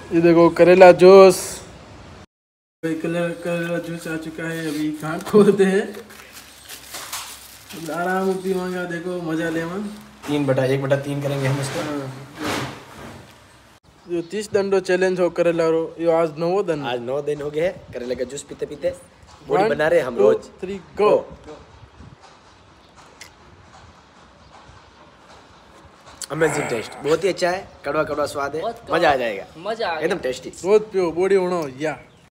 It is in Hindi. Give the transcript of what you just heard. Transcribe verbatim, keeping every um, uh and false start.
ये देखो करेला जूस, कलर करेला जूस आ चुका है। अभी कहाँ खोलते हैं, आराम पीवांगा। देखो मजा ले मन। तीन बटा एक बटा तीन करेंगे हम इसको। जो तीस दंडो चैलेंज हो करेला रो, ये आज नौ दिन आज नौ दिन हो गए करेले का जूस पीते पीते। बॉडी बना रहे हम रोज। Three go. अमेजिंग टेस्ट, बहुत ही अच्छा है। कड़वा कड़वा स्वाद है, मजा आ जाएगा, मजा एकदम टेस्टी। रोज पियो, बॉडी होना या।